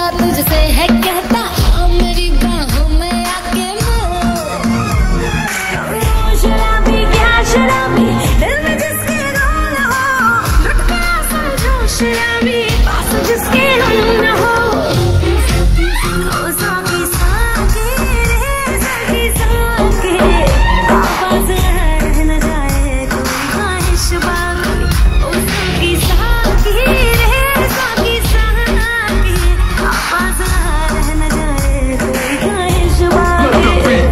तुझसे है कहता, मेरी बाहों में आके शराबी क्या शराबी, दिल में जिसके गुम न हो, लुट गया समझो शराबी, पास जिसके हम न हो। ओ साकी साकी रे साकी साकी, आवाज़ रह न जाए कोई ख्वाहिश बाकी। ओ साकी साकी रे साकी साकी, आवाज़ रह न जाए कोई ख्वाहिश बाकी।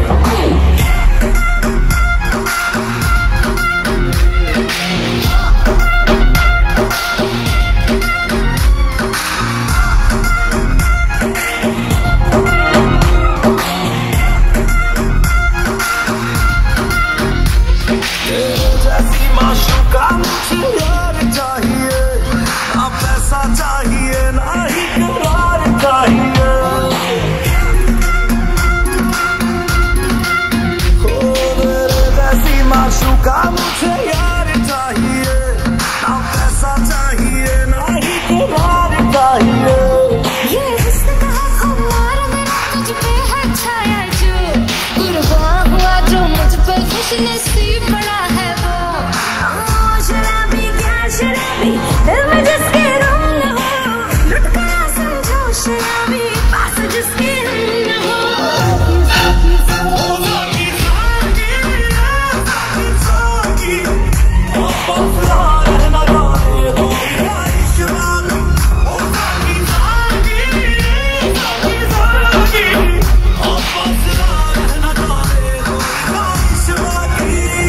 नसीब बड़ा है वो, शराबी क्या शराबी, दिल में जिसके गुम न हो, लुट गया समझो शराबी, पास जिसके हम न हो। साकी साकी साकी साकी साकी, पास रहना जाए कोई ख्वाहिश बाकी। ओ साकी साकी साकी साकी, पास रहना जाए कोई ख्वाहिश बाकी।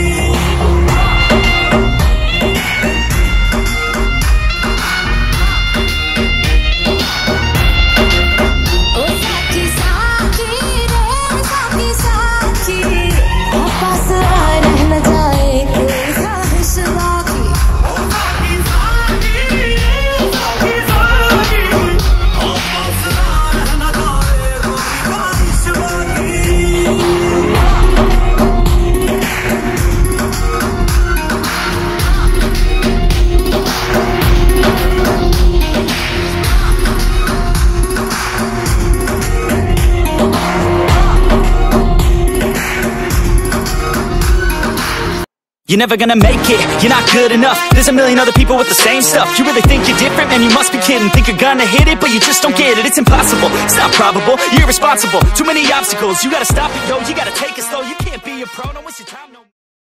ओ साकी साकी रे साकी साकी, पास रह न जाए कोई ख्वाहिश बाकी। ओ साकी साकी रे साकी साकी, पास रह न जाए कोई ख्वाहिश बाकी। You're never gonna make it, you're not good enough. There's a million other people with the same stuff. You really think you're different? Man, you must be kidding. Think you're gonna hit it, but you just don't get it. It's impossible, it's not probable, you're irresponsible. Too many obstacles, you gotta stop it, yo. You gotta take it slow, you can't be a pro. Don't waste your time, no.